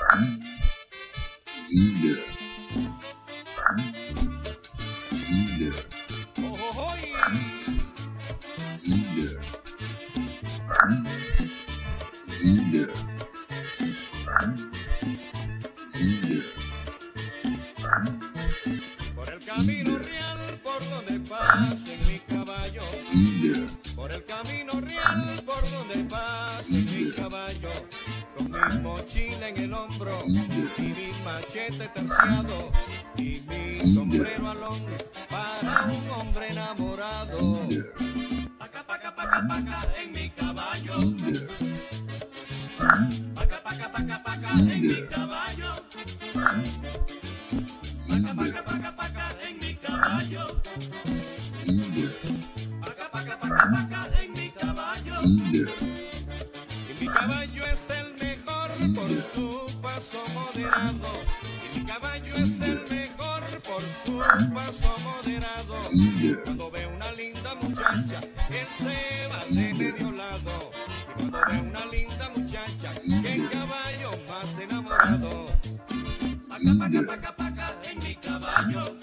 Cinder. Cinder. Cinder. Cinder. Cinder. Por el camino real por donde paso en mi caballo. Cinder. Por el camino real por donde paso en mi caballo. Con mi mochila en el hombro y mi machete terciado y mi sombrero alón para un hombre enamorado. Paca, paca, paca, paca en mi caballo. Paca, paca, paca, paca en mi caballo. Paca, paca, paca, paca en mi caballo. Paca, paca, paca, paca en mi caballo. Y mi caballo es el mejor por su paso moderado. Y mi caballo es el mejor por su paso moderado. Cuando ve una linda muchacha, él se va de medio lado. Y cuando ve una linda muchacha, qué caballo más enamorado. Paca, paca, paca, paca en mi caballo.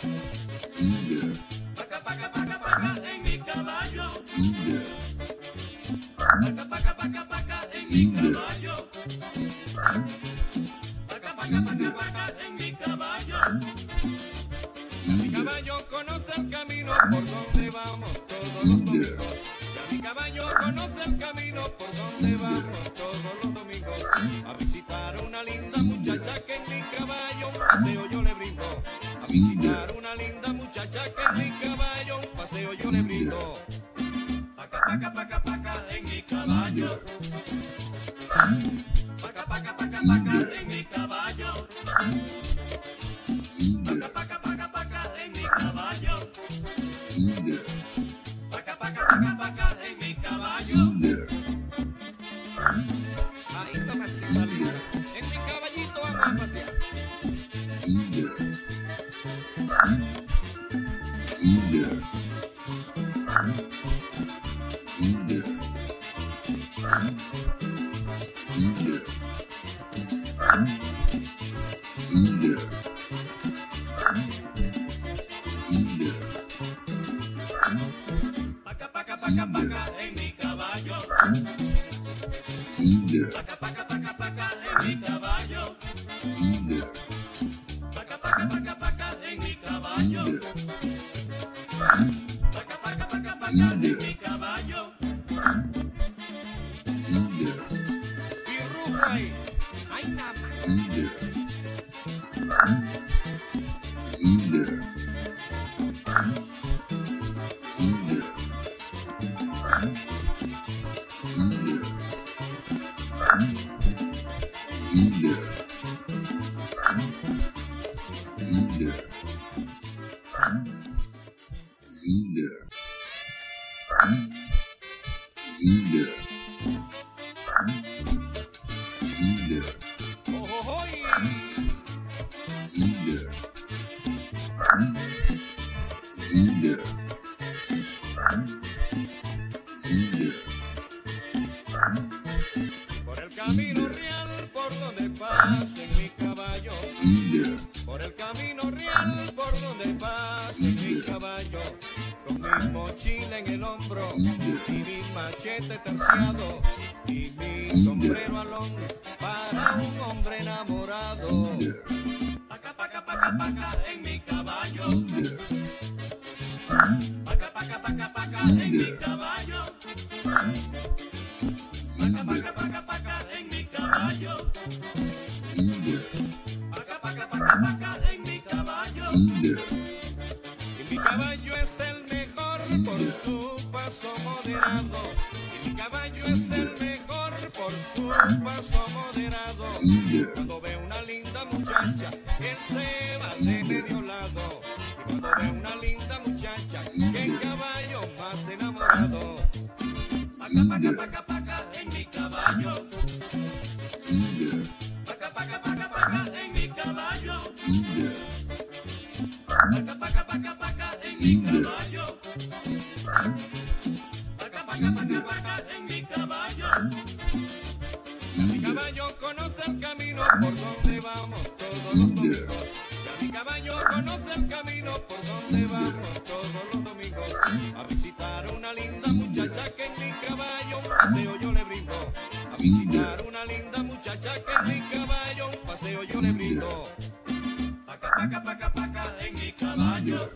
Paca, paca, paca, paca en mi caballo. Paca, paca, paca, paca en mi caballo. Paca, paca, paca, paca en mi caballo. Mi caballo conoce el camino por donde vamos todos los domingos. Ya mi caballo conoce el camino por donde vamos todos los domingos. A visitar una linda muchacha que en mi caballo un paseo yo le brindo. A visitar una linda muchacha que en mi caballo un paseo yo le brindo. Paca, paca, paca, paca en mi caballo. Paca, paca, paca, paca en mi caballo. Paca, paca, paca, paca en mi caballo. Paca, paca, paca, paca en mi caballo. Ahí está la salida. En mi caballito vamos a pasear. Cinder. Paca, paca, paca, paca en mi caballo. Paca, paca, paca, paca en mi caballo. Paca, paca, paca, paca en mi caballo. Paca, paca, paca, paca en mi caballo. Y rujo ahí. Ay, nada. Por el camino real por donde paso en mi caballo. Por el camino real por donde paso en mi caballo. Con mi mochila en el hombro y mi machete terciado y mi sombrero alón para un hombre enamorado. Paca, paca, paca, paca en mi caballo. Paca, paca, paca, paca en mi caballo. Paca, paca, paca, paca en mi caballo. Paca, paca, paca, paca en mi caballo. Y mi caballo es el mejor por su paso moderado. Y mi caballo es el mejor por su paso moderado. Cuando ve una linda muchacha, él se va de medio lado. Y cuando ve una linda muchacha, qué caballo más enamorado. Paca, paca, paca, paca en mi caballo. Paca, paca, paca, paca en mi caballo. Paca, paca, paca, paca en mi caballo. Paca, paca, paca, paca en mi caballo. Mi caballo conoce el camino camino por donde vamos todos los domingos. Ya mi caballo conoce el camino por donde vamos todos los domingos. A visitar una linda muchacha que en mi caballo un paseo yo le brindo. A visitar una linda muchacha que en mi caballo un paseo yo le brindo. Paca, paca, paca, paca en mi caballo.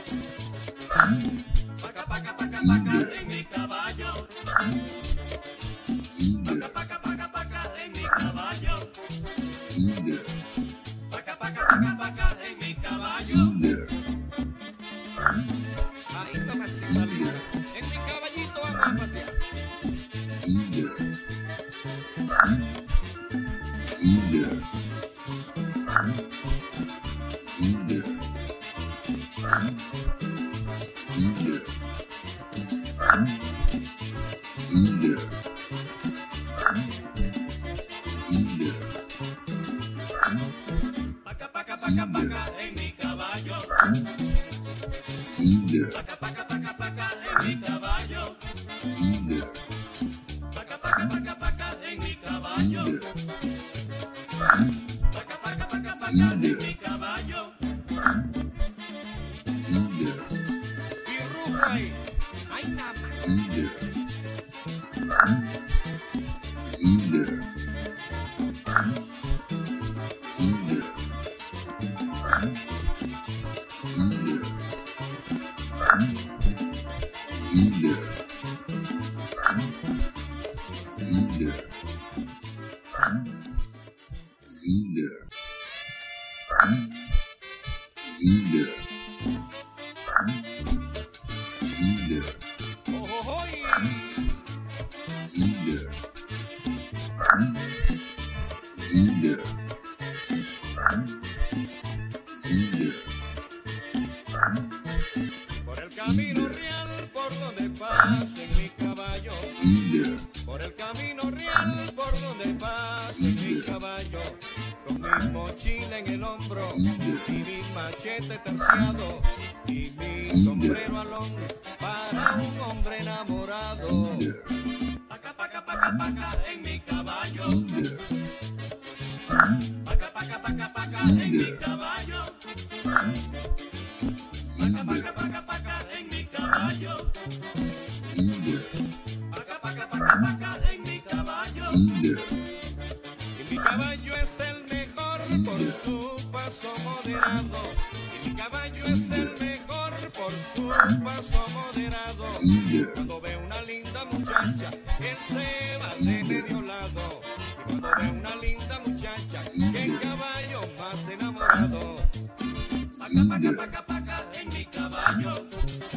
Paca, paca, paca, paca en mi caballo. Paca, paca, paca, paca en mi caballo. Paca, paca, paca, paca en mi caballo. Ahí no me salida. En mi caballito vamos a pasear. Paca, paca, paca, paca en mi caballo. Paca, paca, paca, paca en mi caballo. Paca, paca, paca, paca en mi caballo. Paca, paca, paca, paca en mi caballo. Y rujo ahí. Ay, nada. Por el camino real por donde paso en mi caballo. Por el camino real por donde paso en mi caballo. Con mi mochila en el hombro y mi machete terciado y mi sombrero alón para un hombre enamorado. Paca, paca, paca, paca en mi caballo. Paca, paca, paca, paca en mi caballo. Paca, paca, paca, paca en mi caballo. Paca, paca, paca, paca en mi caballo. Y mi caballo es el mejor por su paso moderado. Y mi caballo es el mejor por su paso moderado. Cuando ve una linda muchacha, él se va de medio lado. Y cuando ve una linda muchacha, qué caballo más enamorado. Paca, paca, paca, paca en mi caballo.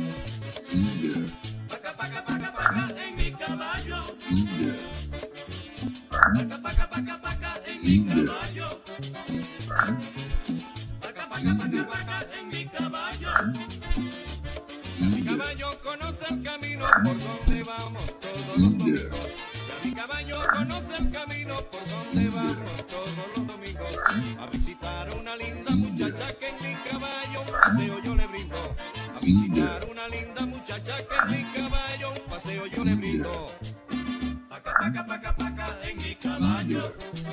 Paca, paca, paca, paca en mi caballo. Paca, paca, paca, paca en mi caballo. Paca, paca, paca, paca en mi caballo. Mi caballo conoce el camino por donde vamos todos los domingos. Ya mi caballo conoce el camino por donde vamos todos los domingos. A visitar una linda muchacha que en mi caballo un paseo yo le brindo. A visitar una linda muchacha que en mi caballo un paseo yo le brindo. Paca, paca, paca, paca en mi caballo.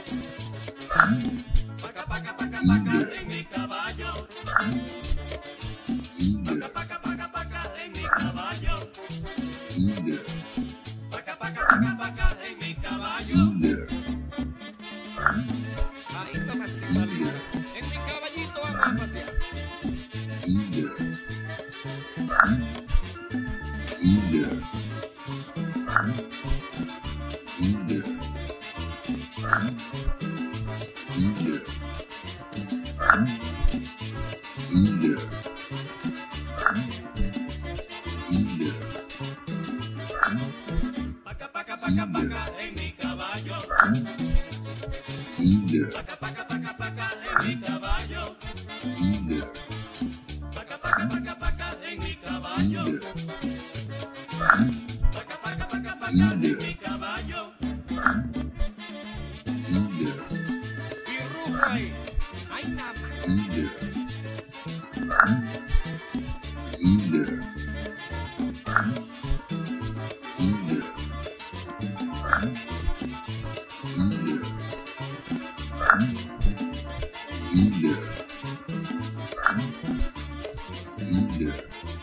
Paca, paca, paca, paca en mi caballo. Paca, paca, paca, paca en mi caballo. Paca, paca, paca, paca en mi caballo. Ahí no me salida. En mi caballito vamos a pasear. Paca, paca, paca, paca en mi caballo. Paca, paca, paca, paca en mi caballo. Paca, paca, paca, paca en mi caballo. Paca, paca, paca, paca en mi caballo. Y rujo ahí. Ay, nada. Cider. Cider.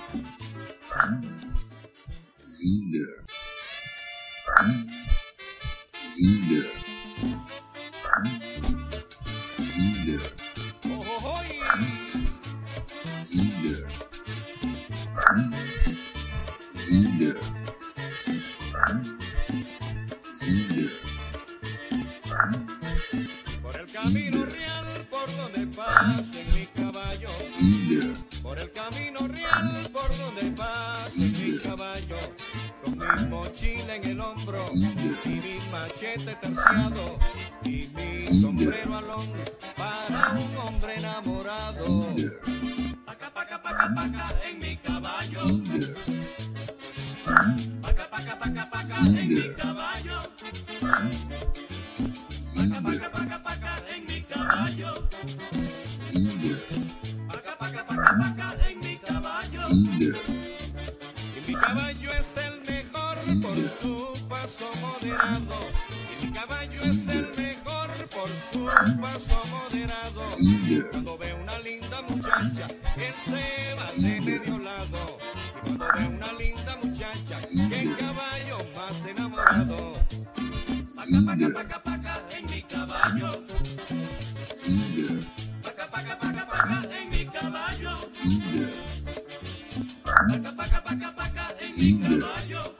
Cider. Cider. Cider. Cider. Cider. Cider. Por el camino real por donde paso en mi caballo. Cider. Por el camino real por donde paso en mi caballo. Con mi mochila en el hombro y mi machete terciado y mi sombrero alón para un hombre enamorado. Cider. Paca, paca, paca, paca en mi caballo. Cider. Paca, paca, paca, paca en mi caballo. Cider. Paca, paca, paca en mi caballo. Cider. Paca, paca, paca, paca en mi caballo. Cider. Y mi caballo es el mejor por su paso moderado. Y mi caballo es el mejor por su paso moderado. Cider. Cuando ve una linda muchacha, él se va de medio lado. Y cuando ve una linda muchacha, qué caballo más enamorado. Cider. Paca, paca, paca en mi caballo. Cider. Paca, paca, paca, paca en mi caballo. Cider. Paca, paca, paca, paca en mi caballo.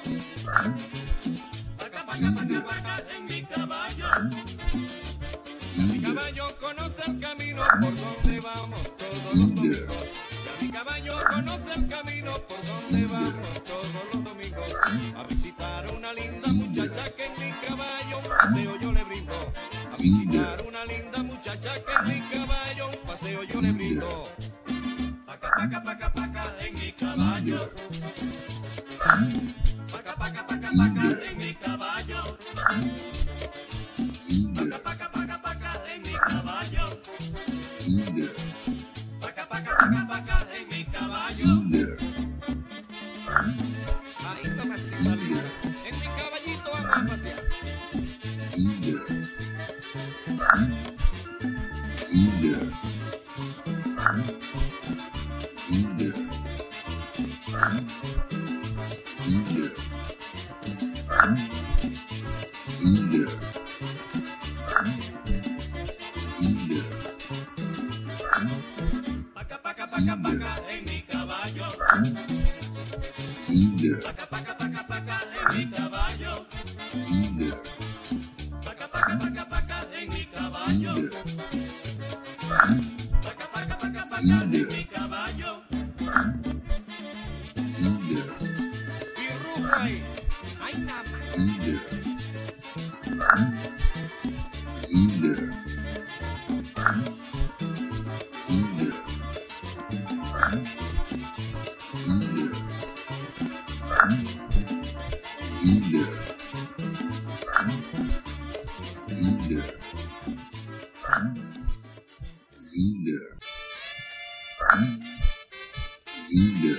Paca, paca, paca, paca en mi caballo. Mi Cider. caballo conoce el camino por donde vamos todos los domingos. Ya mi caballo conoce el camino por donde vamos todos los domingos. A visitar una linda muchacha que en mi caballo un paseo yo le brindo. A visitar una linda muchacha que en mi caballo un paseo yo le brindo. Paca, paca, paca, paca en mi caballo. Paca, paca, paca, paca en mi caballo. Cider. Paca, paca, paca en mi caballo. Cider. Paca, paca, paca, paca en mi caballo. Cider. Ahí no me salga. En mi caballito vamos a pasear. Cider. Cider. Cider. Cider. Cider. Cider. Paca, paca, paca, paca en mi caballo. Cider. Paca, paca, paca, paca en mi caballo. Cider. Paca, paca, paca, paca en mi caballo. Cider. Paca, paca, paca, paca en mi caballo. Cider. Y rujo ahí. Ay, nada. Cider. Cider. Cider. Cider. Cider. Cider. Cider. Cider.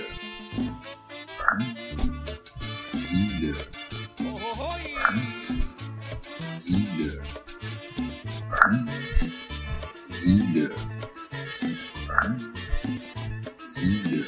Cider. Ojojoy. Cider. Cider. Cider.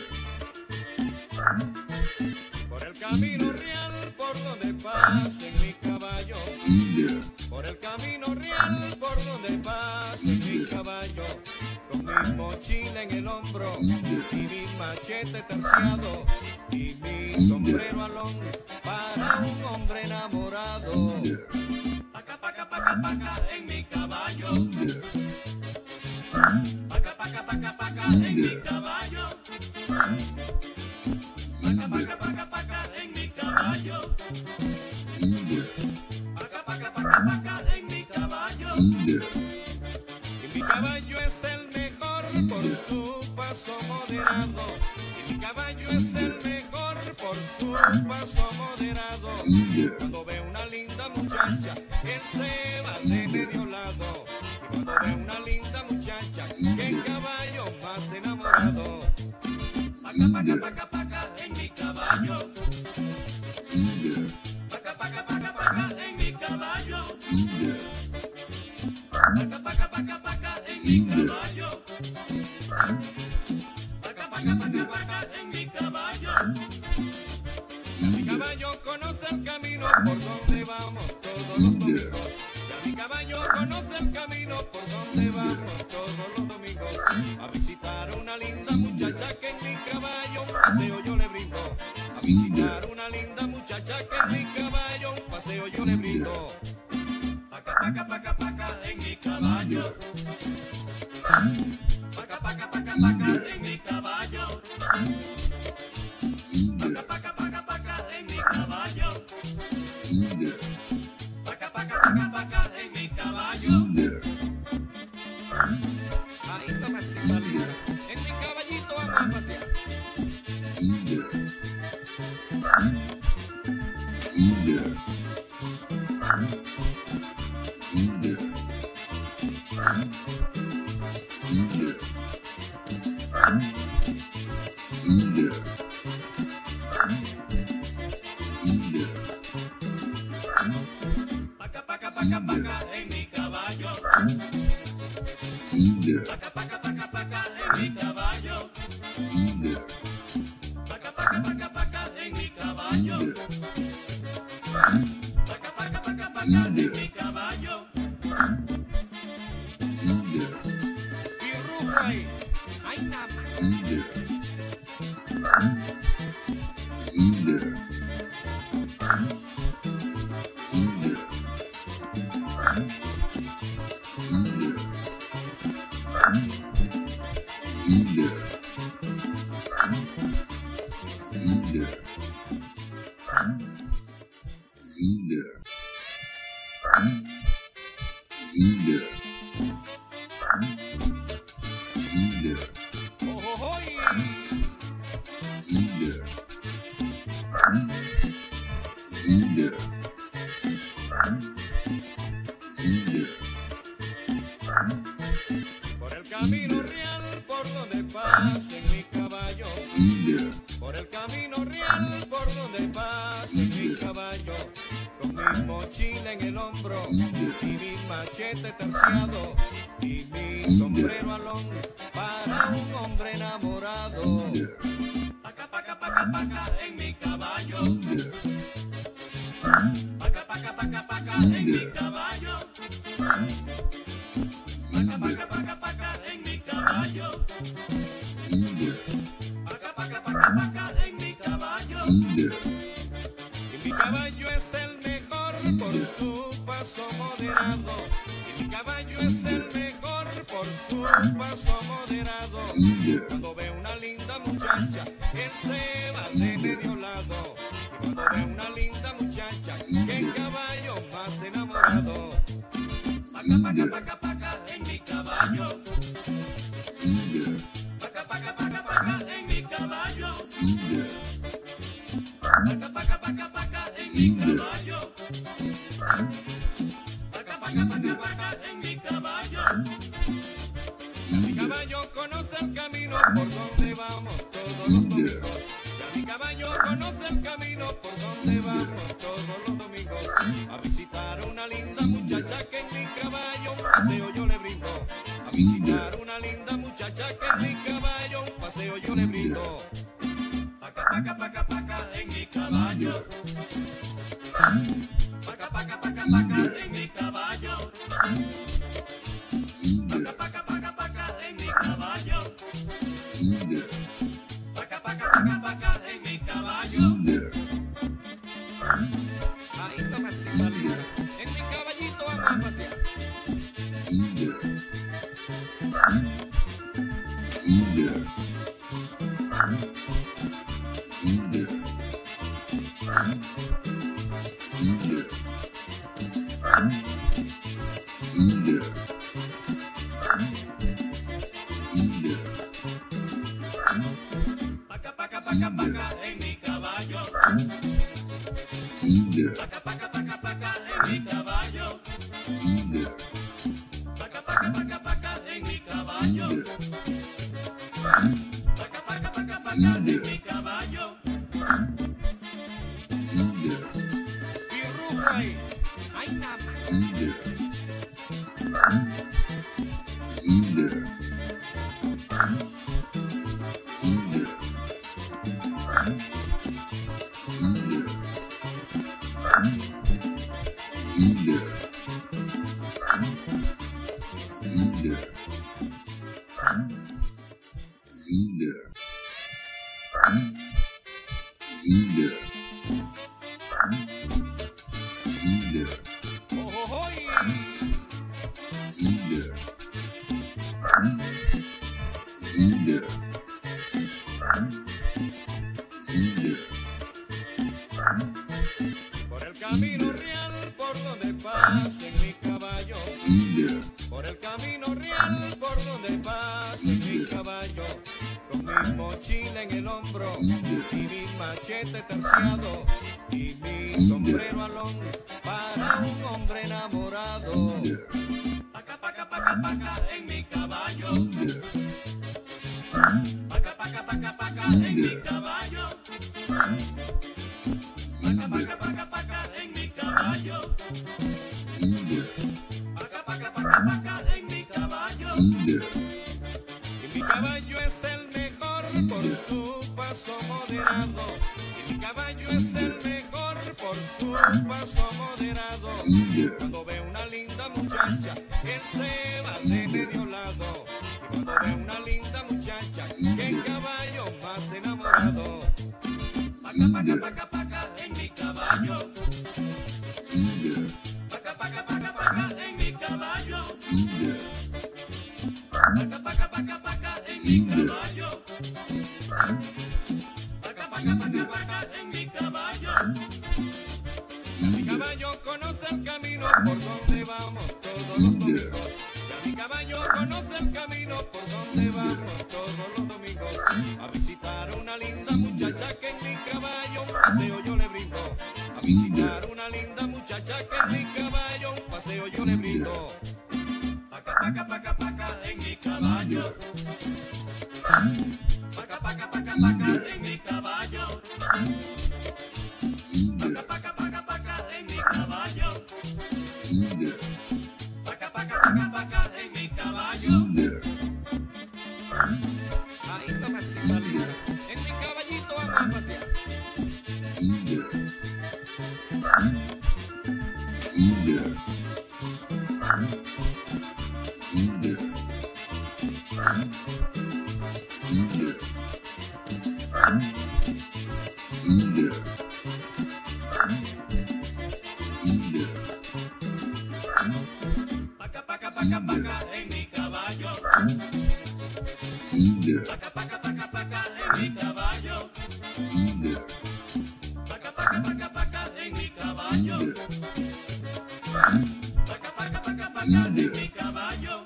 Por el camino real por donde paso en mi caballo. Cider. Por el camino real por donde paso en mi caballo. Con mi mochila en el hombro y mi machete terciado y mi sombrero alón para un hombre enamorado. Cider. Paca, paca, paca, paca en mi caballo. Cider. Paca, paca, paca, paca en mi caballo. Paca, Cider. paca, paca, paca en mi caballo. Cider. Paca, paca, paca, paca en mi caballo. Cider. Y mi caballo es el mejor por su paso moderado. Y mi caballo es el mejor por su paso moderado. Cider. Cuando ve una linda muchacha, él se va de medio lado. Y cuando ve una linda muchacha, qué caballo más enamorado. Paca, Cider. paca, paca, paca en mi caballo. Cider. Paca, paca, paca, paca en mi caballo. Cider. Paca, paca, Cinder. caballo. Paca, Cinder. en mi caballo. Mi Cinder. caballo conoce el camino por donde vamos todos los Cinder. domingos. Ya mi caballo conoce el camino por donde Cinder. vamos todos los domingos. A visitar una linda Cinder. muchacha que en mi caballo un paseo yo le brindo. Cinder. Visitar una linda muchacha que en mi caballo un paseo yo le brindo. Paca, paca, paca, paca en mi caballo. Paca, paca, paca, paca en mi caballo. Cinder. Paca, paca, paca en mi caballo. Cinder. Paca, paca, paca, paca en mi caballo. Cinder. Ahí está más salida. En mi caballito vamos a pasear. Cinder. Cinder. Cinder. Cinder. Cinder. Cinder. Paca, paca, paca, paca en mi caballo. Cinder. Paca, paca, paca, paca en mi caballo. Cinder. Paca, paca, paca, paca en mi caballo. Cinder. Paca, paca, paca, paca Cinder. en mi caballo. Cinder. Y rujo ahí. Ay, nada más. Cinder. Cinder. Cinder. Cinder. Cinder. Cinder. Cinder. Cinder. Cinder. Oh, oh, oh, y- Cinder. Cinder. Cinder. Por el camino real por donde paso en mi caballo. Cinder. Por el camino real por donde paso en mi Cinder. caballo. Con mi mochila en el hombro Cinder. y mi machete terciado y mi Cinder. sombrero alón para un hombre enamorado. Cinder. Paca, paca, paca, paca en mi caballo. Cinder. Paca, paca, paca, paca en mi Cinder. caballo. Paca, Cinder. paca, paca, paca en mi caballo. Cinder. Paca, paca, paca, paca en mi caballo. Cinder. Y mi caballo es el mejor por Cinder. su paso moderado. Y mi caballo es Cinder. el mejor por su paso moderado. Cinder. Cuando ve una linda muchacha, él se va de Cinder. medio lado. Y cuando ve una linda muchacha, Cinder. qué caballo más enamorado. Paca, Cinder. paca, paca, paca en mi caballo. Cinder. Paca, paca, paca, paca en mi caballo. Cinder. Paca, paca, paca, paca en mi Cinder. caballo. Paca, Cinder. paca, paca, paca en mi caballo. Mi Cinder. caballo conoce el camino por donde vamos todos los Cinder. domingos. Ya mi caballo conoce el camino por donde Cinder. vamos todos los domingos. A visitar una linda Cinder. muchacha que en mi caballo un paseo yo le brindo. Cinder. Visitar una linda muchacha que en mi caballo un paseo yo le brindo. Paca, paca, paca, paca en mi caballo. Paca, paca, paca, paca Cinder. en mi caballo. Cinder. Paca, paca, paca, paca en mi caballo. Cinder. Paca, paca, paca, paca en mi caballo. Cinder. Ahí está más Cinder. salida. En mi caballito vamos a pasear. Cinder. Cinder. Cinder. Cinder. Cinder. Cinder. Paca, paca, paca, paca en mi caballo. Cinder. Paca, paca, paca, paca en mi caballo. Cinder. Paca, paca, paca, paca en mi caballo. Cinder. Paca, paca, paca, paca Cinder. en mi caballo. Cinder. Y rujo ahí. Ay, nada más. Cinder. Cinder. Ziegler, Ziegler, Ziegler, Ziegler, Ziegler, Ziegler, Ziegler, Por el camino real por donde paso en mi caballo. Ziegler, Por el camino real por donde paso en mi caballo. Con mi mochila en el hombro y mi machete terciado y mi sombrero alón para un hombre enamorado. Ziegler, Paca, paca, paca, paca en mi caballo. Ziegler, Paca, paca, paca, paca en mi caballo. Paca, Ziegler, paca, paca, paca en mi caballo. Ziegler, Paca, paca, paca, paca en mi caballo. Ziegler, Y mi caballo es el mejor por su paso moderado. Y mi caballo es el mejor por su paso moderado. Ziegler, Cuando ve una linda muchacha, él se va de medio lado. Y cuando ve una linda muchacha, qué caballo más enamorado. Paca, Ziegler, paca, paca, paca en mi caballo. Ziegler, Paca, paca, paca, paca en mi caballo. Ziegler, Paca, paca, paca, paca en mi caballo. Paca, paca, paca, paca en mi caballo. Mi Ziegler, caballo conoce el camino por donde vamos todos los domingos. Ya mi caballo conoce el camino por donde vamos todos los domingos. A visitar una linda muchacha que en mi caballo un paseo yo le brindo. A visitar una linda muchacha que en mi caballo un paseo yo le brindo. Paca, paca, paca, paca en mi caballo. Paca, paca, paca, paca en mi caballo. Ziegler, Paca, paca, paca en mi caballo. Ziegler, Paca, paca, paca, paca en mi caballo. Ziegler, Ahí no me salida. En mi caballito vamos a pasear. Ziegler, Ziegler, Ziegler, Ziegler, Ziegler, Ziegler, Paca, paca, paca, paca en mi caballo. Ziegler, Paca, paca, paca, paca en mi caballo. Ziegler, Paca, paca, paca, paca en mi caballo. Ziegler, Paca, paca, paca, paca en mi caballo.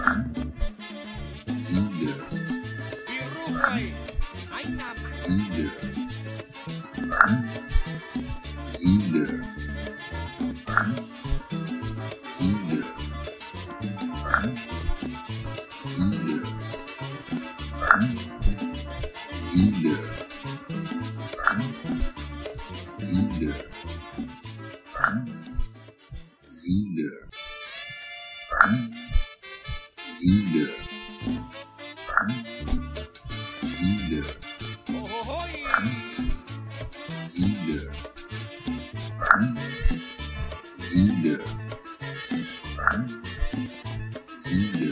Ziegler, Y rujo ahí. Ay, nada más. Ziegler, Ziegler, Ziegler, Ziegler, Ziegler, Ziegler, Ziegler, Ziegler, Ziegler, Ojojoy. Ziegler, Ziegler, Ziegler,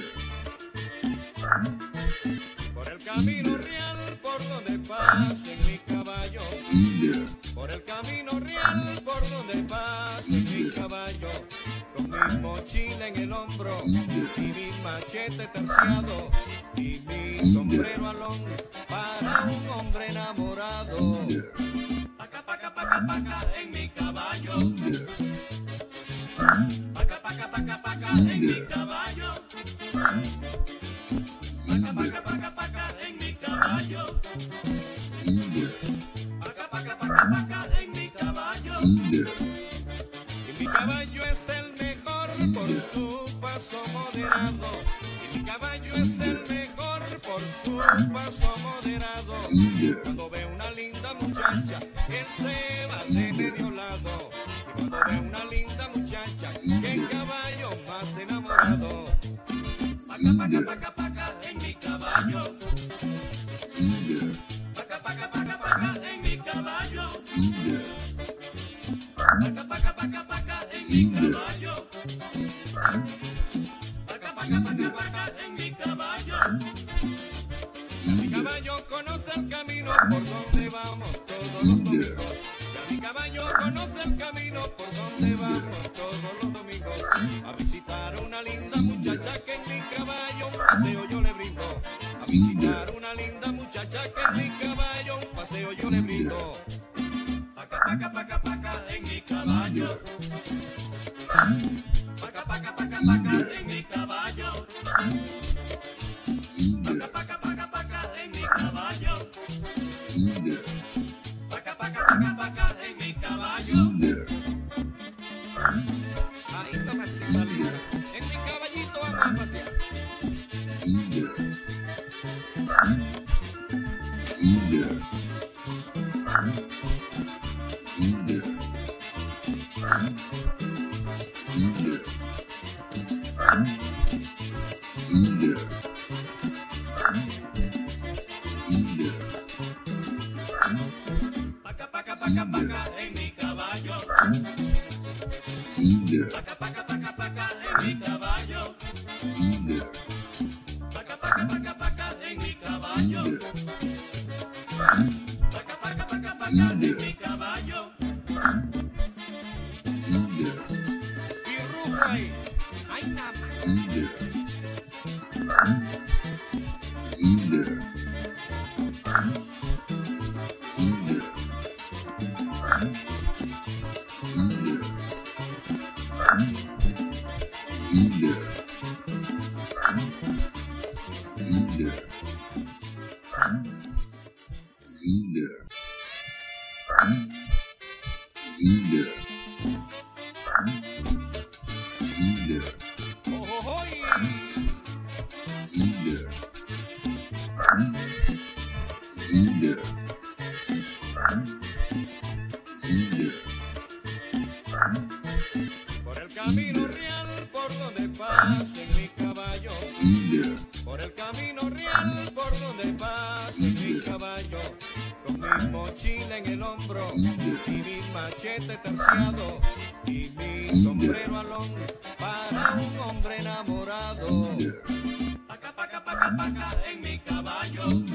Por el camino real por donde paso en mi caballo. Ziegler, Por el camino real por donde paso en mi caballo. Con mi mochila en el hombro y mi machete terciado y mi sombrero alón para un hombre enamorado. Ziegler, Paca, paca, paca, paca en mi caballo. Ziegler, Paca, paca, paca, paca en mi caballo. Paca, Ziegler, paca, paca, paca en mi caballo. Ziegler, Paca, paca, paca, paca en mi caballo. Ziegler, Y mi caballo es el mejor por su paso moderado. Y mi caballo es el mejor por su paso moderado. Ziegler, Cuando ve una linda muchacha, él se va de medio lado. Y cuando ve una linda muchacha, qué caballo más enamorado. Paca, Ziegler, paca, paca, paca en mi caballo. Ziegler, Paca, paca, paca, paca en mi caballo. Ziegler, Paca, paca, paca, paca en mi caballo. Paca, paca, paca en mi caballo. Mi caballo conoce el camino por donde vamos todos los domingos. Ya mi caballo conoce el camino por donde vamos todos los domingos. A visitar una linda muchacha que en mi caballo un paseo yo le brindo. A visitar una linda muchacha que en mi caballo un paseo yo le brindo. Paca en mi caballo. Paca en mi caballo. Paca en mi caballo. Paca en mi caballo. Ahí está la salida. En mi caballito vamos a pasear. Paca en mi caballo. Paca en mi caballo. Paca en mi caballo. Paca en mi caballo. Y rujo ahí. Ay, nada. Por el camino real por donde paso en mi caballo. Por el camino real por donde paso en mi caballo. Con mi mochila en el hombro y mi machete terciado y mi sombrero alón para un hombre enamorado. Paca en mi caballo.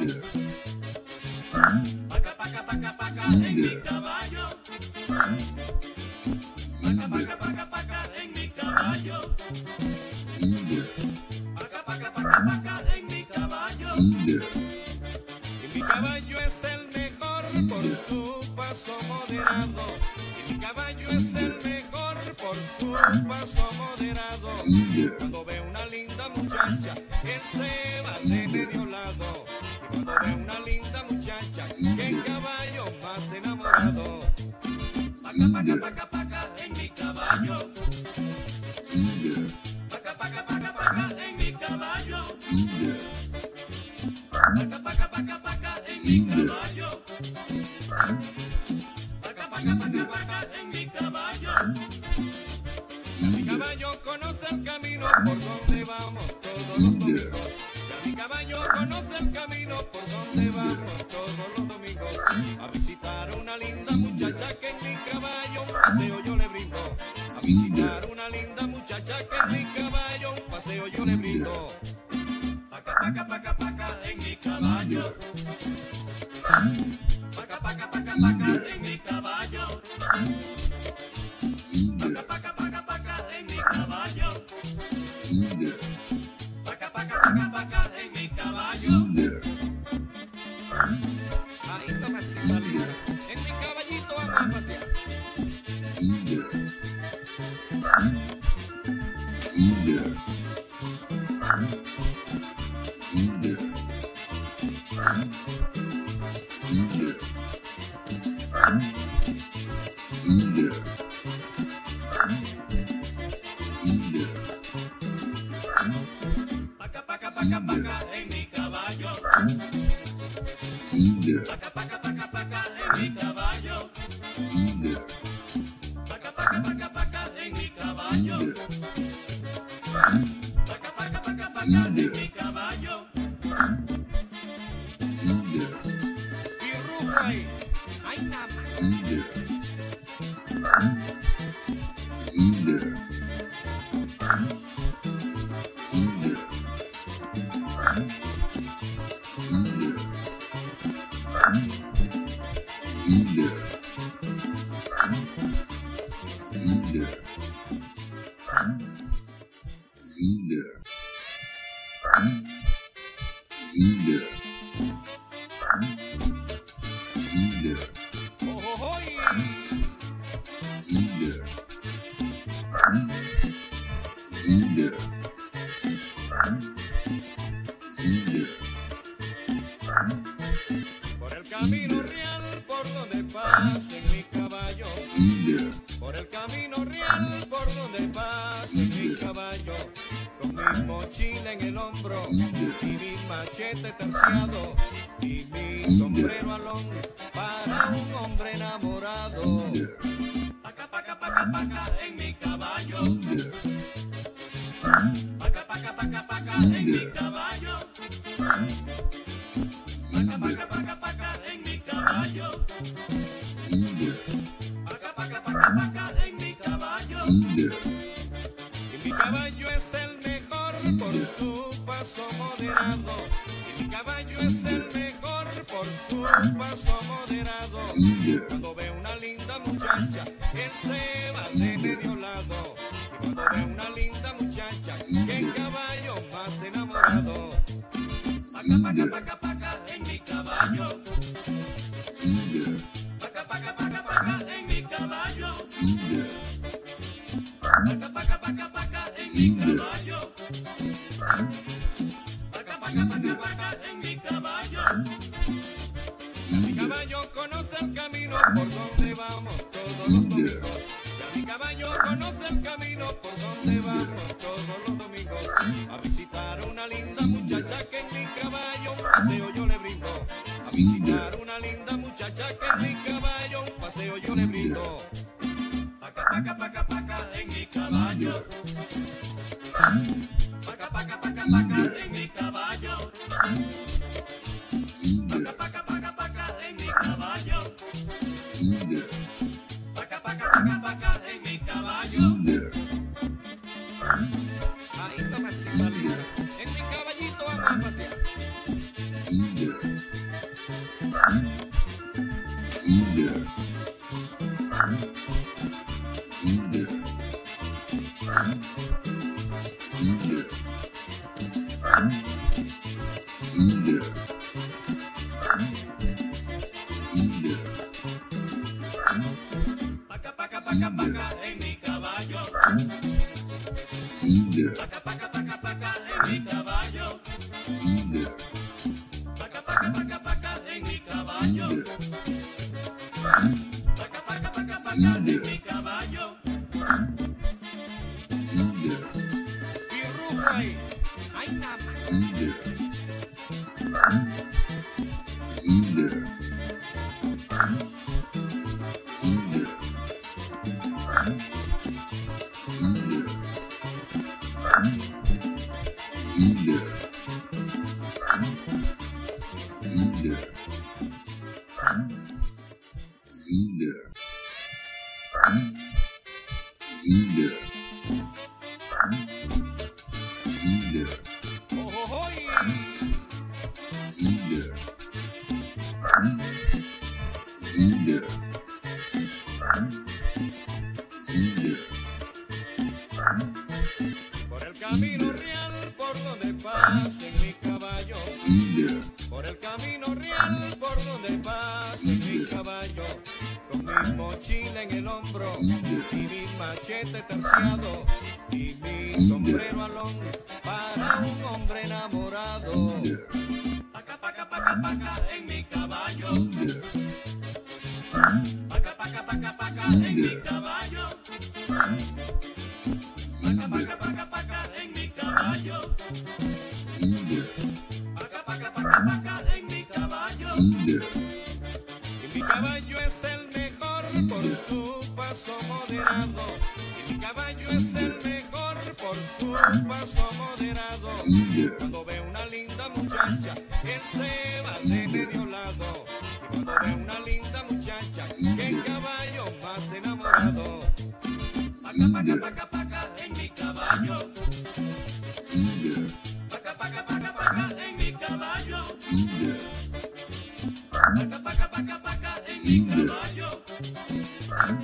Paca en mi caballo. Paca en mi caballo. Paca en mi caballo. Y mi caballo es el mejor por su paso moderado. Y mi caballo es el mejor por su paso moderado. Cuando ve una linda muchacha, él se va de medio lado. Y cuando ve una linda muchacha, qué caballo más enamorado. Paca en mi caballo. Paca en mi caballo. Paca en mi caballo. Paca en mi caballo. Mi caballo conoce el camino por donde vamos todos los domingos. Ya mi caballo conoce el camino por donde vamos todos los domingos. A visitar una linda muchacha que en mi caballo un paseo yo le brindo. A visitar una linda muchacha que en mi caballo un paseo yo le brindo. Paca en mi caballo. Paca en mi caballo. Paca en mi caballo. Paca en mi caballo. Ahí está la salida. En mi caballito vamos a pasear. Paca en mi caballo. Paca en mi caballo. Paca en mi caballo. Paca en mi caballo. Y rujo ahí. Ay, nada. Cinder. Cedar. Cedar. Ojojoy. Cedar. Cedar. Cedar. Por el camino real por donde paso en mi caballo. Cedar. Por el camino real por donde paso en mi caballo. Con mi mochila en el hombro y mi machete terciado y mi sombrero alón para un hombre enamorado. Paca, paca, paca, paca en mi caballo. Paca, paca, paca, paca en mi caballo. Paca, paca, paca, paca en mi caballo. Paca, paca, paca, paca en mi caballo. Y mi caballo es el mejor por su paso moderado. Y mi caballo es el mejor por su paso moderado. Cuando ve una linda muchacha, él se va de medio lado. Y cuando ve una linda muchacha, qué caballo más enamorado. Paca, paca, paca, paca en mi caballo. Paca, paca, paca, paca en mi caballo. Paca, paca, paca, paca en mi caballo. Paca, paca, paca, paca en mi caballo. Mi caballo conoce el camino por donde vamos todos los domingos. Ya mi caballo conoce el camino por donde vamos todos los domingos. A visitar una linda muchacha que en mi caballo un paseo yo le brindo. A visitar una linda muchacha que en mi caballo un paseo yo le brindo. Paca, paca, paca, paca en mi caballo. Paca, paca, paca, paca en mi caballo. Paca, paca, paca, paca en mi caballo. Paca, paca, paca, paca en mi caballo. Ahí está más salida. En mi caballito vamos a pasear. Paca, paca, paca, paca en mi caballo. Paca, paca, paca, paca en mi caballo. Paca, paca, paca, paca en mi caballo. Paca, paca, paca, paca en mi caballo. Y rujo ahí. Ahí está. Ojojoy. Por el camino real por donde paso en mi caballo. Por el camino real por donde paso en mi caballo. Con mi mochila en el hombro y mi machete terciado y mi sombrero alón para un hombre enamorado. Paca, paca, paca, paca en mi caballo. Paca, paca, paca, paca en mi caballo. Paca, paca, paca, paca en mi caballo. Paca, paca, paca, paca en mi caballo. Y mi caballo es el mejor por su paso moderado. Y mi caballo es el mejor por su paso moderado. Cuando ve una linda muchacha, él se va de medio lado. Y cuando ve una linda muchacha, qué caballo más enamorado. Paca, paca, paca, paca en mi caballo. Paca, paca, paca, paca en mi caballo. Paca, paca, paca, paca en mi caballo.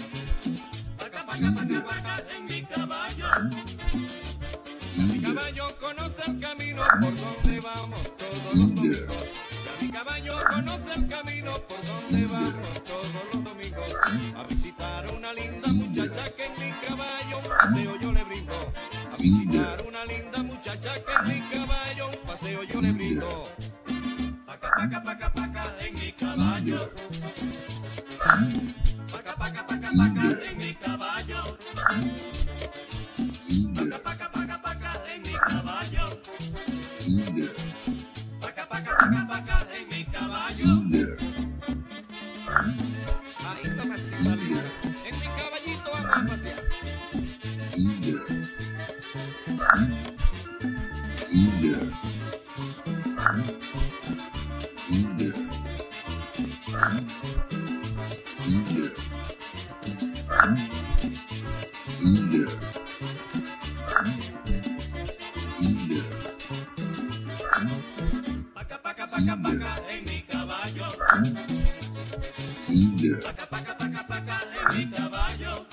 Paca, paca, paca, paca en mi caballo. Mi caballo caballo conoce el camino por donde vamos todos los domingos. Ya mi caballo conoce el camino por donde vamos todos los domingos. A visitar una linda muchacha que en mi caballo un paseo yo le brindo. A visitar una linda muchacha que en mi caballo un paseo yo le brindo. Paca, paca, paca, paca en mi caballo. Paca, paca, paca, paca en mi caballo. Paca, paca, paca, paca en mi caballo. Paca, paca, paca, paca en mi caballo. Ahí está la salida. En mi caballito vamos a pasear. Paca, paca, paca, paca en mi caballo. Paca, paca, paca, paca en mi caballo.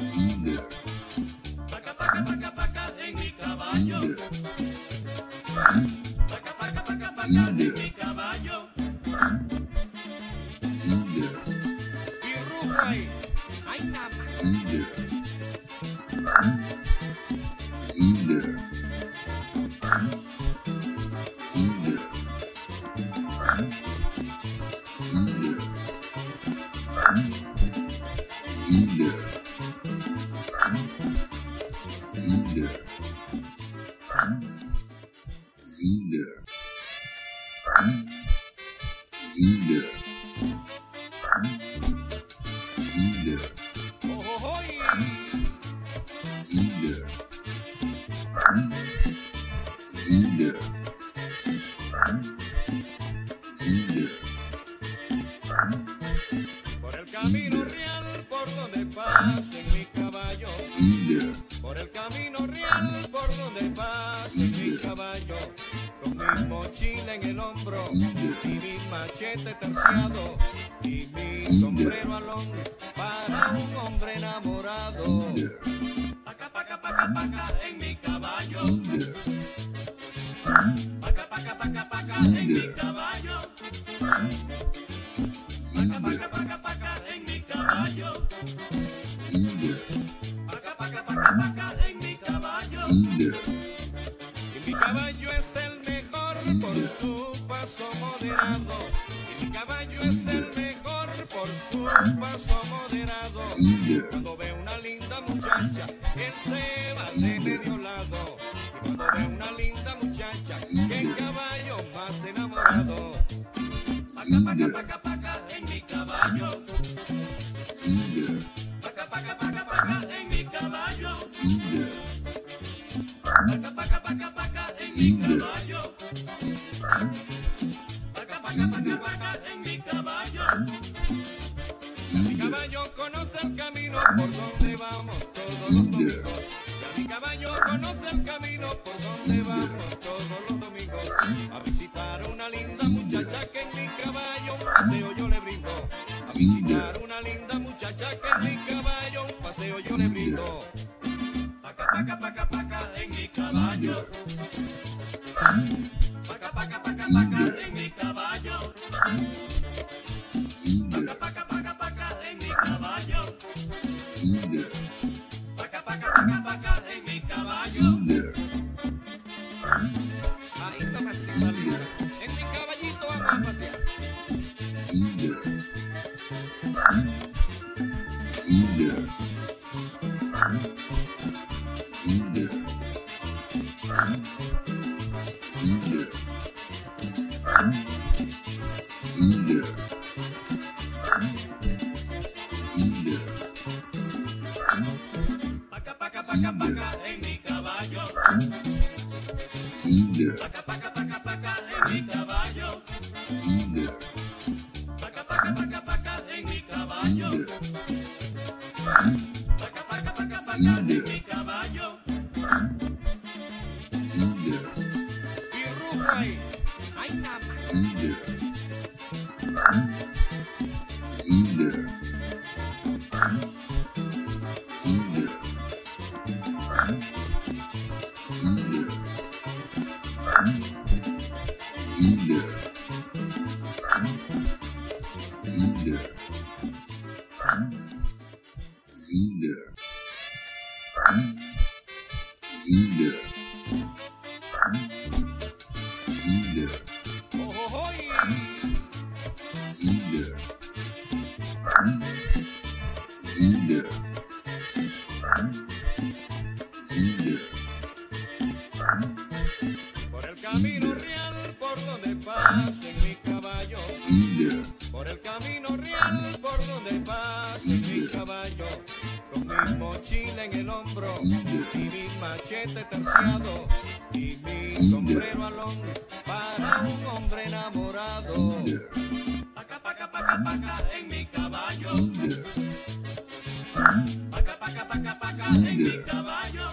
Paca, paca, paca, paca en mi caballo. Paca, paca, paca, paca en mi caballo. Y rujo ahí. Ay, nada. Por el camino real por donde paso en mi caballo. Por el camino real por donde paso en mi caballo. Con mi mochila en el hombro y mi machete terciado y mi sombrero alón para un hombre enamorado. Paca, paca, paca, paca en mi caballo. Paca, paca, paca, paca en mi caballo. Paca, paca, paca, paca en mi caballo. Paca, paca, paca, paca en mi caballo. Y mi caballo es el mejor por su paso moderado. Y mi caballo es el mejor por su paso moderado. Cuando ve una linda muchacha, él se va de medio lado. Y cuando ve una linda muchacha, qué caballo más enamorado. Paca, paca, paca, paca en mi caballo. Paca, paca, paca, paca en mi caballo. Paca, paca, paca, paca en mi caballo. Paca, paca, paca, paca en mi caballo. Mi caballo conoce el camino por donde vamos todos los domingos. Ya mi caballo conoce el camino por donde vamos todos los domingos. A visitar una linda muchacha que en mi caballo un paseo yo le brindo. A visitar una linda muchacha que en mi caballo un paseo yo le brindo. Paca, paca, paca, paca en mi caballo. Paca, paca, paca, paca en mi caballo. Paca, paca, paca, paca en mi caballo. Paca, paca, paca, paca en mi caballo. Ahí está la salida. En mi caballito vamos a pasear. Paca, paca, paca, paca en mi caballo. Paca, paca, paca, paca en mi caballo. Paca, paca, paca, paca en mi caballo. Paca, paca, paca, paca en mi caballo. Y rujo ahí. Ay, nada. Cinder. Cinder. Cinder. Cinder. Cinder. Cinder. Cinder. Cinder. Por el camino real por donde paso en mi caballo. Cinder. Por el camino real por donde paso en mi caballo. Con mi mochila en el hombro y mi machete terciado y mi sombrero alón para un hombre enamorado. Cinder. Paca, paca, paca, paca en mi caballo. Cinder. Paca, paca, paca, paca en mi caballo.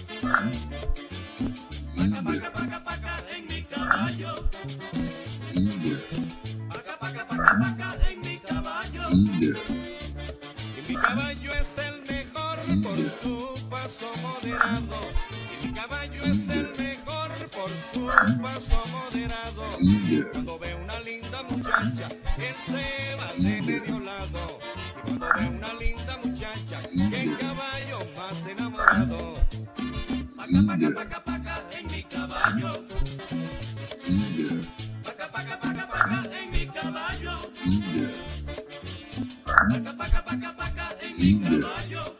Cinder. Paca, paca, paca en mi caballo. Cinder. Paca, paca, paca, paca en mi caballo. Cinder. Y mi caballo es el mejor por su paso moderado. Y mi caballo es el mejor por su paso moderado. Cinder. Cuando ve una linda muchacha, él se va de medio lado. Y cuando ve una linda muchacha, qué caballo más enamorado. Cinder. Paca, paca, paca en mi caballo. Cinder. Paca, paca, paca, paca en mi caballo. Cinder. Paca, paca, paca, paca en mi caballo.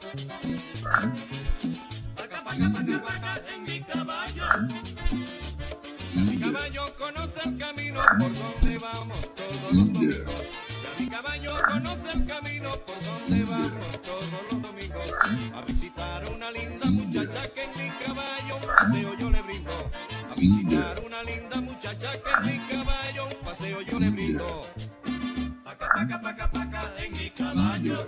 Paca, paca, paca, paca en mi caballo. Mi Cinder. caballo conoce el camino por donde vamos todos los domingos. Ya mi caballo conoce el camino por donde vamos todos los domingos. A visitar una linda muchacha que en mi caballo un paseo yo le brindo. A visitar una linda muchacha que en mi caballo un paseo yo le brindo. Paca, paca, paca, paca en mi caballo.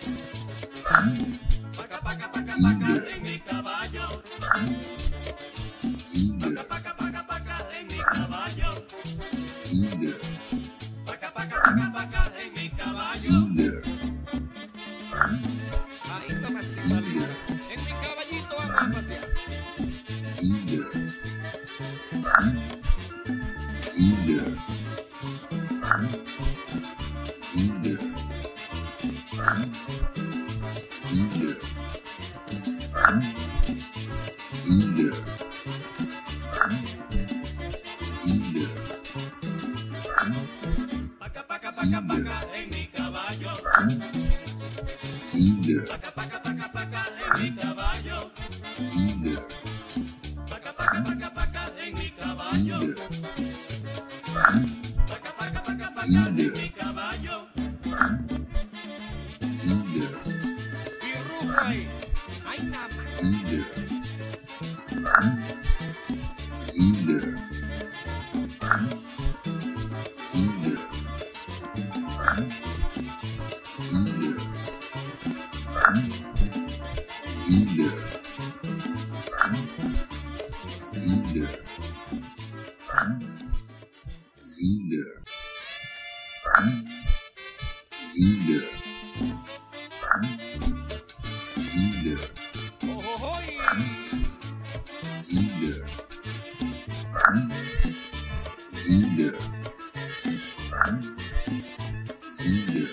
Paca, paca, paca, paca en mi caballo. Cinder. Paca, paca, paca en mi caballo. Cinder. Paca, paca, paca, paca en mi caballo. Cinder. Ahí no me salida. En mi caballito vamos a pasear. Cinder. Cinder. Cinder. Cinder. Cinder. Cinder. Paca, paca, paca, paca en mi caballo. Cinder. Paca, paca, paca, paca en mi caballo. Cinder. Paca, paca, paca, paca en mi caballo. Cinder. Paca, paca, paca, paca en mi caballo. Cinder. Y rujo ahí. Ay, nada más. Cinder. Cinder. Cinder. Cinder. Cinder. Cinder. Cinder. Cinder. Cinder. Ojojoy. Cinder. Cinder. Cinder.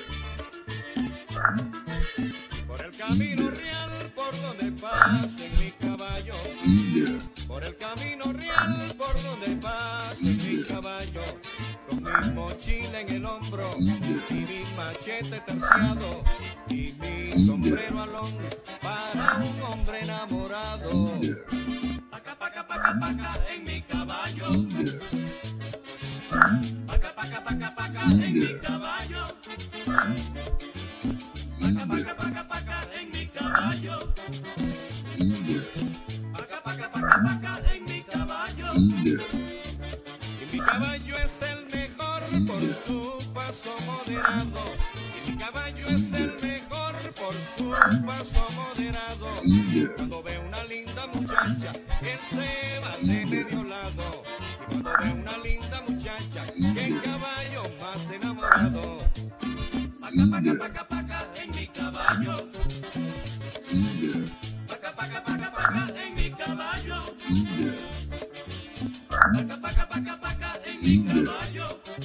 Por el camino real por donde paso en mi caballo. Cinder. Por el camino real por donde paso en mi caballo. Con mi mochila en el hombro y mi machete terciado y mi sombrero alón para un hombre enamorado. Cinder. Paca, paca, paca, paca en mi caballo. Cinder. Paca, paca, paca, paca en mi caballo. Paca, Cinder. paca, paca, paca en mi caballo. Cinder. Paca, paca, paca, paca en mi caballo. Cinder. Y mi caballo es el mejor por su paso moderado. Y mi caballo es el mejor por su paso moderado. Cinder. Cuando ve una linda muchacha, él se va de medio lado. Y cuando ve una linda muchacha, qué caballo más enamorado. Cinder. Paca, paca, paca en mi caballo. Cinder. Paca, paca, paca, paca en mi caballo. Cinder. Paca, paca, paca, paca en mi caballo.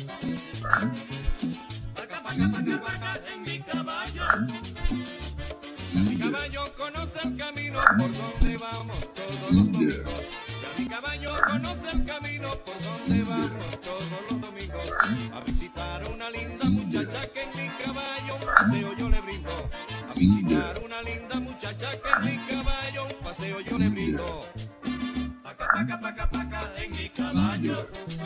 Paca, paca, paca, paca en mi caballo. Ya mi caballo conoce el camino por donde vamos todos los domingos. Ya mi caballo conoce el camino por donde vamos todos los domingos. A visitar una linda muchacha que en mi caballo un paseo yo le brindo. A visitar una linda muchacha que en mi caballo un paseo yo le brindo. Paca, paca, paca, paca en mi caballo.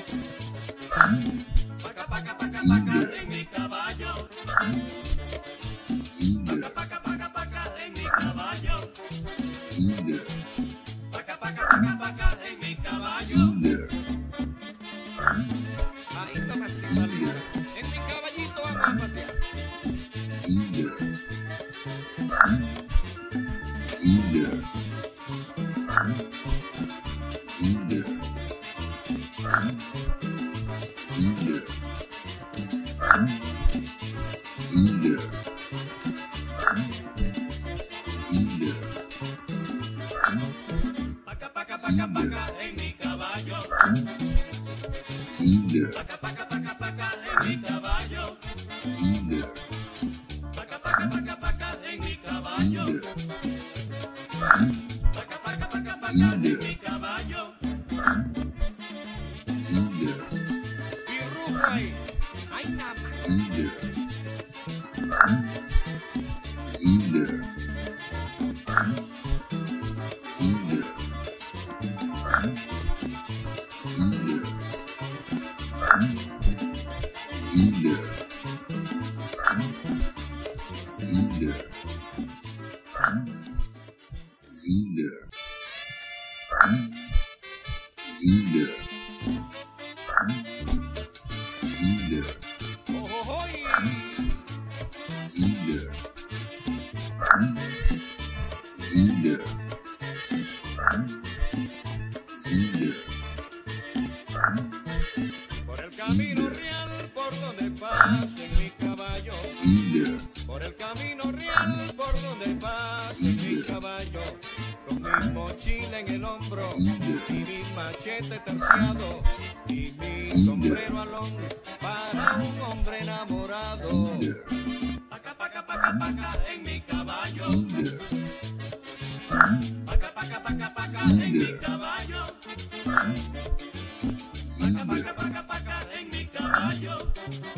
Paca, paca, paca, paca en mi caballo. Paca, paca, paca, paca en mi caballo. Paca, paca, paca, paca en mi caballo. Ahí está la salida. En mi caballito vamos a pasear. Paca, paca, paca, paca en mi caballo. Paca, paca, paca, paca en mi caballo. Paca, paca, paca, paca en mi caballo. Paca, paca, paca, paca en mi caballo. Y rujo ahí. Ay, nada. Por el camino real por donde paso en mi caballo. Por el camino real por donde paso en mi caballo. Con mi mochila en el hombro y mi machete terciado y mi sombrero alón para un hombre enamorado. Paca, paca, paca, paca en mi caballo. Paca, paca, paca, paca en mi caballo. Paca, paca, paca, paca en mi caballo.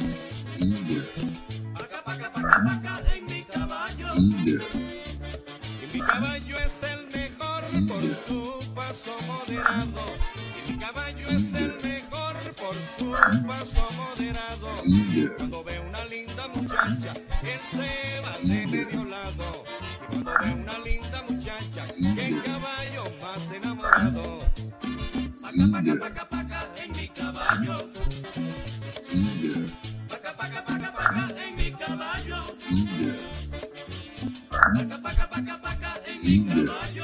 Paca, paca, paca, paca en mi caballo. Y mi caballo es el mejor por su paso moderado. Y mi caballo es el mejor por su paso moderado. Cuando ve una linda muchacha, él se va de medio lado. Y cuando ve una linda muchacha, qué caballo más enamorado. Paca, paca, paca, paca en mi caballo. Paca, paca, paca, paca en mi caballo. Paca, paca, paca, paca en mi caballo.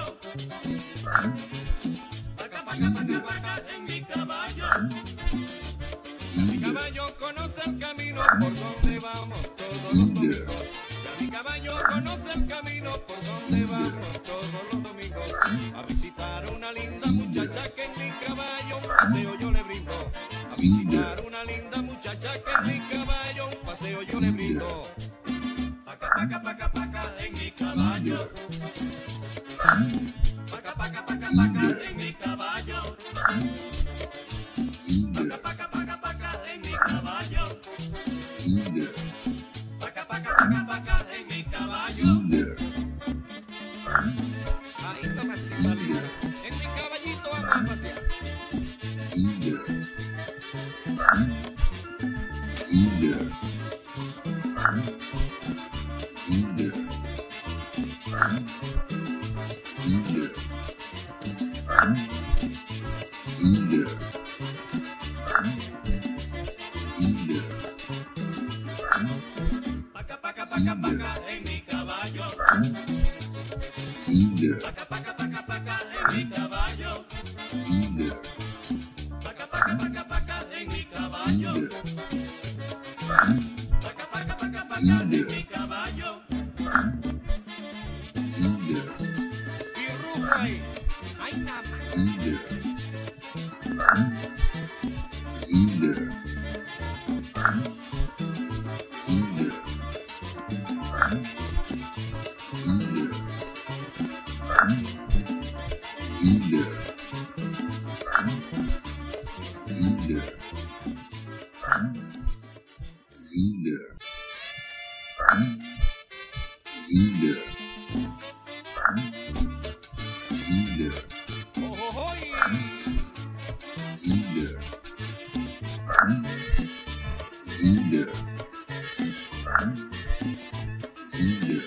Paca, paca, paca, paca en mi caballo. Mi caballo conoce el camino por donde vamos todos los domingos. Ya mi caballo conoce el camino por donde vamos todos los domingos. A visitar una linda muchacha que en mi caballo un paseo yo le brindo. A visitar una linda muchacha que en mi caballo un paseo yo le brindo. Paca, paca, paca, paca en mi caballo. Paca, paca, paca, paca en mi caballo. Paca, paca, paca, paca en mi caballo. Paca, paca, paca, paca en mi caballo. Ahí está la salida. En mi caballito vamos a pasear. Paca, paca, paca, paca en mi caballo. Paca, paca, paca, paca en mi caballo. Paca, paca, paca, paca en mi caballo. Paca, paca, paca, paca en mi caballo. Y rujo ahí. Ay, nada. Cinder. Cinder. Cinder. Cinder. Ojojoy. Cinder. Cinder. Cinder.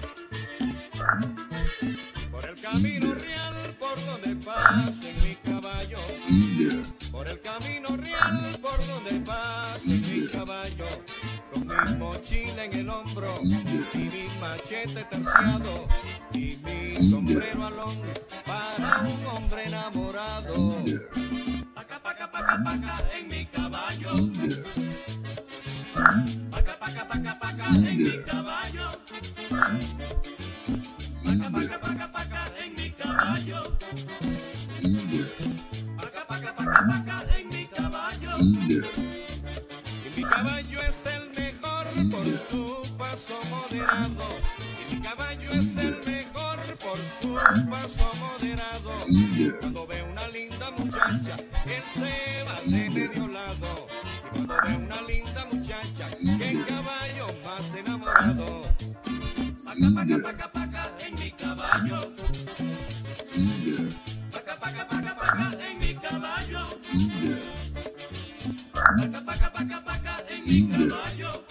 Por el camino real por donde paso en mi caballo. Cinder. Por el camino real por donde paso en mi caballo. Con mi mochila en el hombro y mi machete terciado y mi sombrero alón para un hombre enamorado. Cinder. Paca, paca, paca, paca en mi caballo. Cinder. Paca, paca, paca, paca en mi caballo. Paca, Cinder. paca, paca, paca en mi caballo. Cinder. Paca, paca, paca, paca en mi caballo. Cinder. Y mi caballo es el mejor por su paso moderado. Y mi caballo es el mejor por su paso moderado. Cinder. Cuando ve una linda muchacha, él se va de medio lado. Y cuando ve una linda muchacha, qué caballo más enamorado. Paca, Cinder. paca, paca, paca en mi caballo. Cinder. Paca, paca, paca, paca en mi caballo. Cinder. Paca, paca, paca, paca en mi caballo.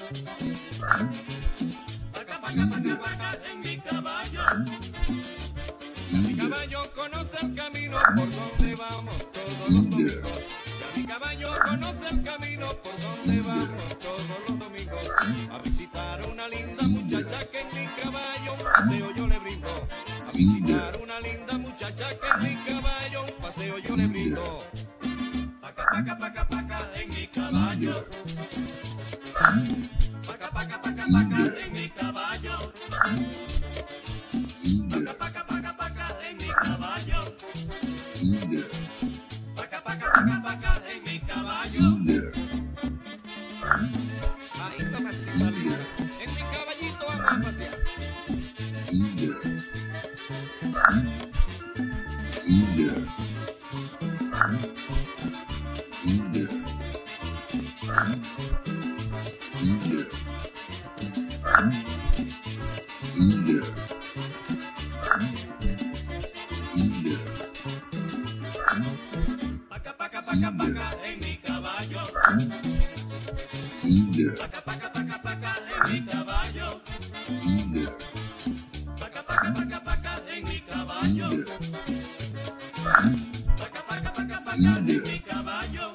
Paca, paca, paca, paca en mi caballo. Mi Cinder. caballo conoce el camino por donde vamos todos los domingos. Ya mi caballo conoce el camino por donde vamos todos los domingos. A visitar una linda muchacha que en mi caballo un paseo yo le brindo. A visitar una linda muchacha que en mi caballo un paseo yo le brindo. Paca, paca, paca, paca en mi caballo. Paca, paca, paca, paca en mi caballo. Cinder. Paca, paca, paca en mi caballo. Cinder. Paca, paca, paca, paca en mi caballo. Cinder. Ahí está más salida. En mi caballito vamos a pasear. Cinder. Cinder. Cinder. Cinder. Cinder. Cinder. Paca, paca, paca, paca en mi caballo. Cinder. Paca, paca, paca, paca en mi caballo. Cinder. Paca, paca, paca, paca en mi caballo. Cinder. Paca, paca, paca, paca en mi caballo.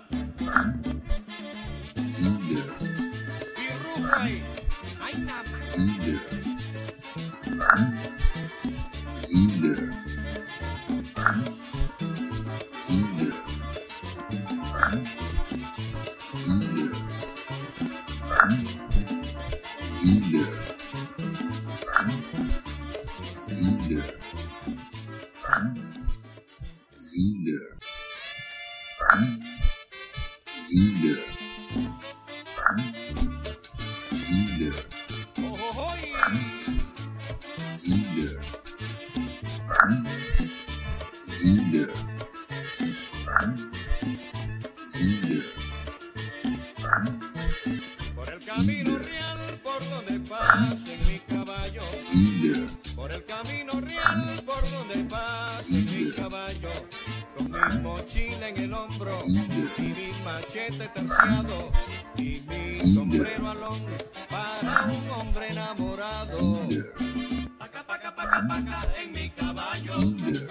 Cinder. Y rujo ahí. Ay, nada. Cinder. Cinder. Cinder. Cinder. Cinder. Cinder. Cinder. Cinder. Cinder. Ojojoy. Cinder. Cinder. Cinder. Por el camino real por donde paso en mi caballo. Cinder. Por el camino real por donde paso en mi caballo. Con mi mochila en el hombro y mi machete terciado y mi sombrero alón para un hombre enamorado. Cinder. Paca, paca, paca, paca en mi caballo. Cinder.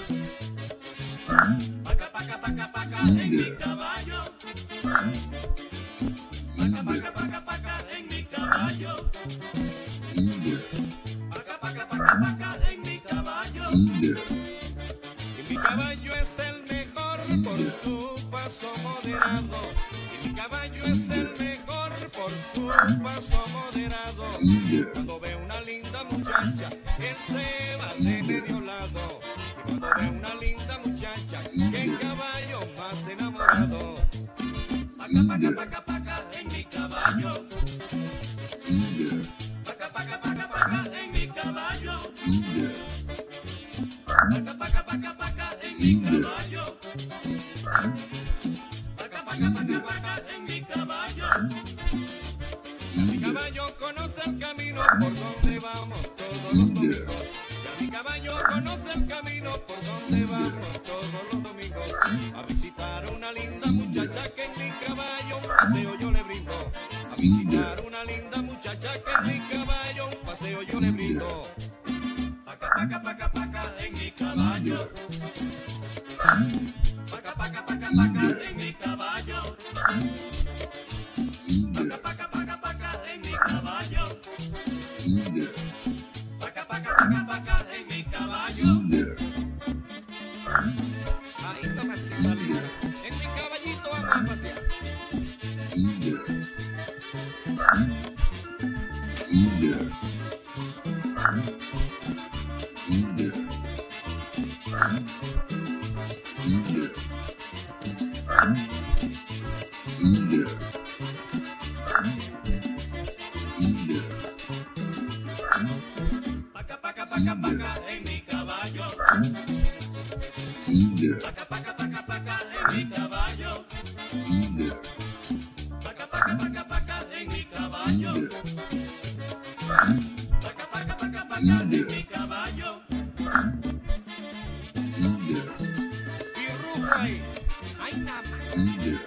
Paca, paca, paca, paca en mi caballo. Paca, Cinder. paca, paca, paca en mi caballo. Cinder. Paca, paca, paca, paca en mi caballo. Cinder. Y mi caballo es el mejor por su paso moderado. Y mi caballo es el mejor por su paso moderado. Cinder. Cuando ve una linda muchacha, él se va de medio lado. Y cuando ve una linda muchacha, qué caballo más enamorado. Paca, Cinder. paca, paca, paca en mi caballo. Cinder. Paca, paca, paca, paca en mi caballo. Cinder. Paca, paca, paca, paca en mi caballo. Paca, paca, paca, paca en mi caballo. Ya mi caballo conoce el camino por donde vamos todos los domingos. Ya mi caballo conoce el camino por donde vamos todos los domingos. A visitar una linda muchacha que en mi caballo un paseo yo le brindo. A visitar una linda muchacha que en mi caballo un paseo yo le brindo. Paca, paca, paca, paca en mi caballo. Paca, paca, paca, paca en mi caballo. Paca, paca, paca, paca en mi caballo. Paca, paca, paca, paca en mi caballo. Ahí está la salida. En mi caballito vamos a pasear. Paca, paca, paca, paca en mi caballo. Paca, paca, paca, paca en mi caballo. Paca, paca, paca, paca en mi caballo. Paca, paca, paca, paca en mi caballo. Y rujo ahí. Ahí nada más.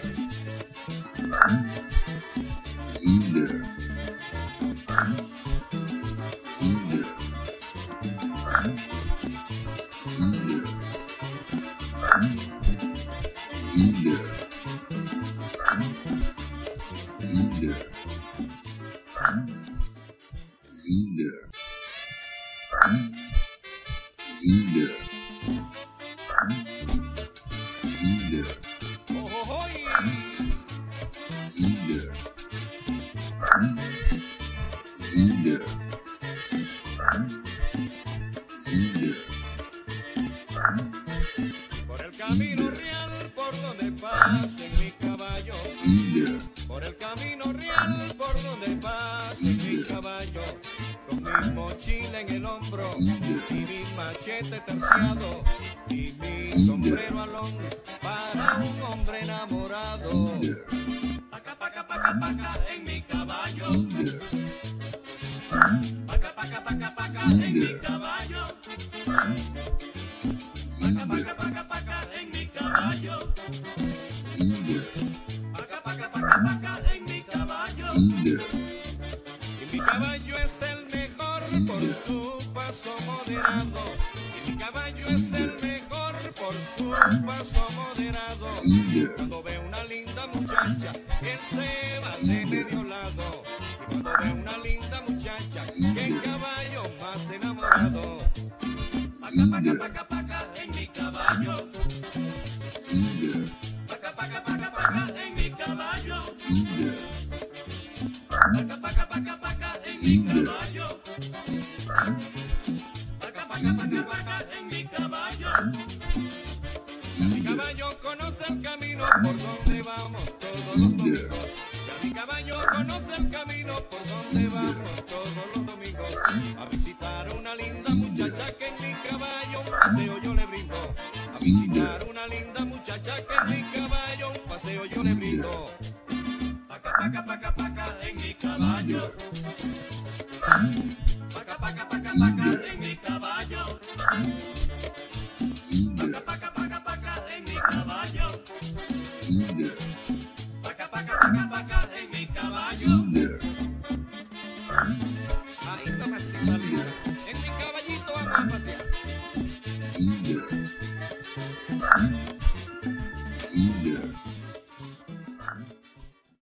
Por el camino real por donde paso en mi caballo. Por el camino real por donde paso en mi caballo. Con mi mochila en el hombro y mi machete terciado y mi sombrero alón para un hombre enamorado. Paca, paca, paca, paca en mi caballo. Paca, paca, paca, paca en mi caballo. Paca, paca, paca, paca en mi caballo. Paca, paca, paca, paca en mi caballo. Y mi caballo es el mejor por su paso moderado. Y mi caballo es el mejor por su paso moderado. Cuando ve una linda muchacha, él se va de medio lado. Y cuando ve una linda muchacha, qué caballo más enamorado. Paca, paca, paca, paca en mi caballo. Paca, paca, paca, paca en mi caballo. Paca, paca, paca, paca en mi caballo. Paca, paca, paca, paca en mi caballo. Ya mi caballo conoce el camino por donde vamos todos los domingos. Ya mi caballo conoce el camino por donde vamos todos los domingos. A visitar una linda muchacha que en mi caballo un paseo yo le brindo. A visitar una linda muchacha que en mi caballo un paseo yo le brindo. Paca, paca, paca, paca en mi caballo. Paca, paca, paca, paca en mi caballo.